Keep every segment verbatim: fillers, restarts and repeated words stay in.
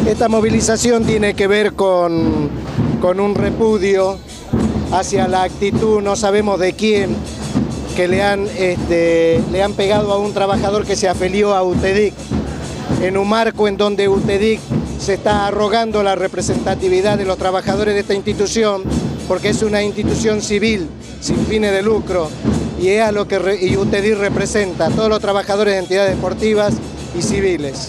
Esta movilización tiene que ver con, con un repudio hacia la actitud, no sabemos de quién, que le han, este, le han pegado a un trabajador que se afilió a UTEDIC, en un marco en donde UTEDIC se está arrogando la representatividad de los trabajadores de esta institución, porque es una institución civil, sin fines de lucro, y es a lo que re, y UTEDIC representa a todos los trabajadores de entidades deportivas y civiles.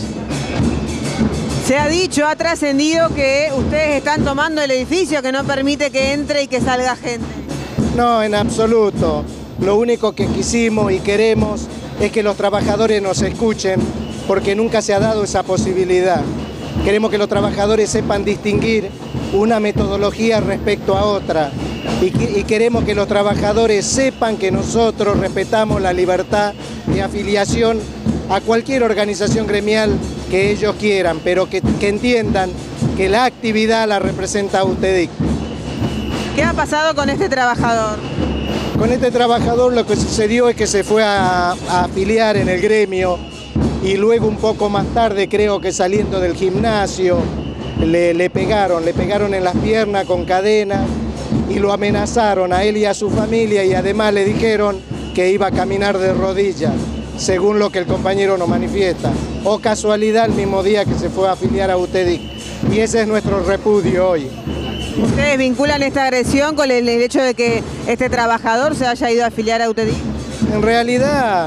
Se ha dicho, ha trascendido que ustedes están tomando el edificio que no permite que entre y que salga gente. No, en absoluto. Lo único que quisimos y queremos es que los trabajadores nos escuchen, porque nunca se ha dado esa posibilidad. Queremos que los trabajadores sepan distinguir una metodología respecto a otra y, y queremos que los trabajadores sepan que nosotros respetamos la libertad de afiliación a cualquier organización gremial que ellos quieran, pero que, que entiendan que la actividad la representa UTEDIC. ¿Qué ha pasado con este trabajador? Con este trabajador lo que sucedió es que se fue a, a afiliar en el gremio y luego un poco más tarde, creo que saliendo del gimnasio, le, le pegaron, le pegaron en las piernas con cadenas y lo amenazaron a él y a su familia y además le dijeron que iba a caminar de rodillas, según lo que el compañero nos manifiesta. O casualidad, el mismo día que se fue a afiliar a UTEDIC. Y ese es nuestro repudio hoy. ¿Ustedes vinculan esta agresión con el hecho de que este trabajador se haya ido a afiliar a UTEDIC? En realidad,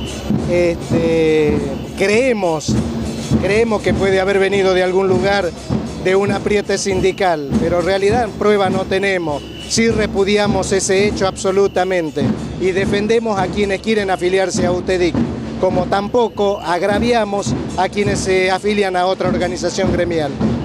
este, creemos, creemos que puede haber venido de algún lugar de un apriete sindical, pero en realidad prueba no tenemos. Sí repudiamos ese hecho absolutamente y defendemos a quienes quieren afiliarse a UTEDIC, como tampoco agraviamos a quienes se afilian a otra organización gremial.